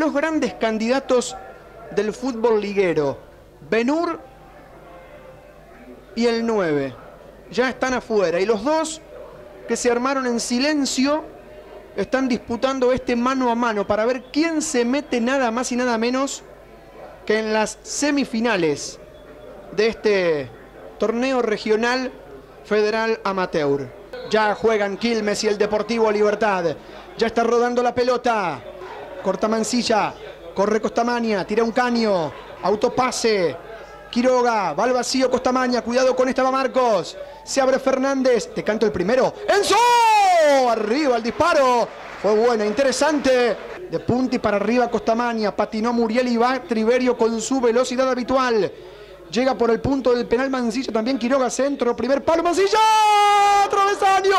dos grandes candidatos del fútbol liguero, Ben-Hur y el 9, ya están afuera. Y los dos que se armaron en silencio están disputando este mano a mano para ver quién se mete nada más y nada menos que en las semifinales de este torneo regional federal amateur. Ya juegan Quilmes y el Deportivo Libertad. Ya está rodando la pelota. Corta Mansilla. Corre Costamagna. Tira un caño. Autopase. Quiroga. Va al vacío Costamagna. Cuidado con esta, va Marcos. Se abre Fernández. Te canto el primero. ¡Enzo! Arriba el disparo. Fue buena, interesante. De punta y para arriba Costamagna. Patinó Muriel y va Triverio con su velocidad habitual. Llega por el punto del penal Mansilla, también Quiroga, centro, primer palo, Mansilla, travesaño,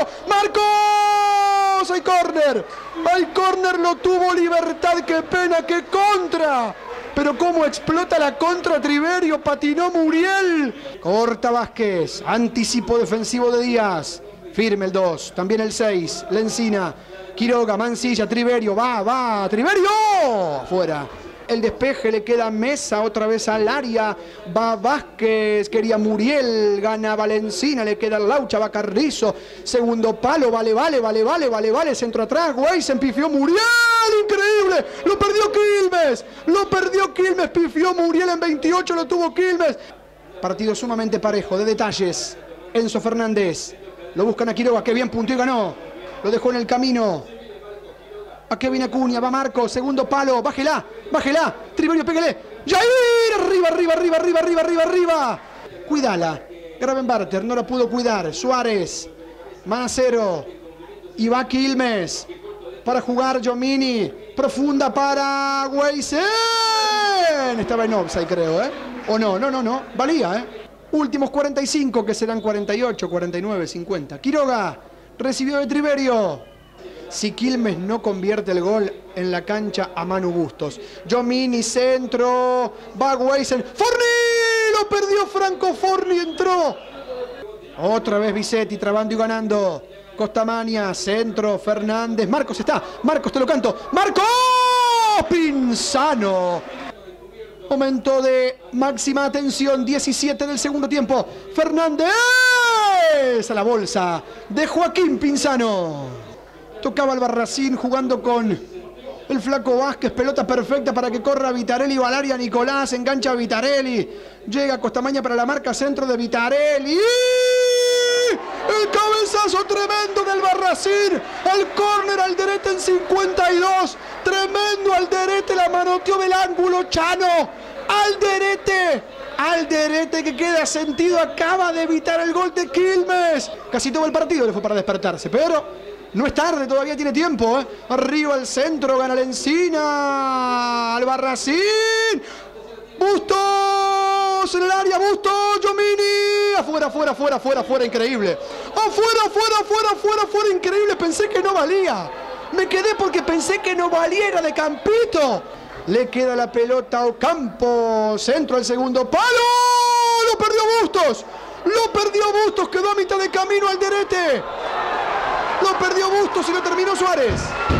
Marcos, hay córner, lo tuvo Libertad, qué pena, qué contra, pero cómo explota la contra Triverio, patinó Muriel, corta Vázquez, anticipo defensivo de Díaz, firme el 2, también el 6, Lencina, Quiroga, Mansilla, Triverio, va, Triverio, fuera. El despeje le queda Mesa otra vez al área. Va Vázquez, quería Muriel, gana Valencina, le queda Laucha, va Carrizo. Segundo palo, vale, centro atrás, Weisen, pifió Muriel, increíble. Lo perdió Quilmes, pifió Muriel en 28, lo tuvo Quilmes. Partido sumamente parejo, de detalles. Enzo Fernández, lo buscan a Quiroga, que bien punteó y ganó. Lo dejó en el camino. A Kevin Acuña, va Marcos, segundo palo, bájela, Triverio, pégale, Jair, arriba. Cuídala, Gravenbarter no la pudo cuidar, Suárez, Manacero, y va Quilmes, para jugar Giomini, profunda para Weisen, estaba en offside creo, o no, valía, últimos 45 que serán 48, 49, 50, Quiroga, recibió de Triverio. Si Quilmes no convierte el gol en la cancha a Manu Bustos. Giomini, centro, va Weisen. ¡Forni! Lo perdió Franco Forni, entró. Otra vez Bisetti trabando y ganando. Costamagna, centro, Fernández. Marcos está. Marcos, te lo canto. ¡Marcos! Pinzano. Momento de máxima atención. 17 del segundo tiempo. Fernández a la bolsa de Joaquín Pinzano. Tocaba Albarracín jugando con el flaco Vázquez, pelota perfecta para que corra Vitarelli, Valaria Nicolás, engancha a Vitarelli, llega Costamagna para la marca, centro de Vitarelli, el cabezazo tremendo del Albarracín, el córner Alderete en 52, tremendo Alderete, la manoteó del ángulo Chano, Alderete que queda sentido, acaba de evitar el gol de Quilmes, casi todo el partido le fue para despertarse, pero no es tarde, todavía tiene tiempo, Arriba al centro, gana Lencina. Albarracín. Bustos en el área, Bustos, Giomini. Afuera, increíble. Afuera, increíble. Pensé que no valía. Me quedé porque pensé que no valía, era de Campito. Le queda la pelota a Ocampo. Centro al segundo palo. Lo perdió Bustos. Quedó a mitad de camino Alderete. Lo perdió Bustos y lo terminó Suárez.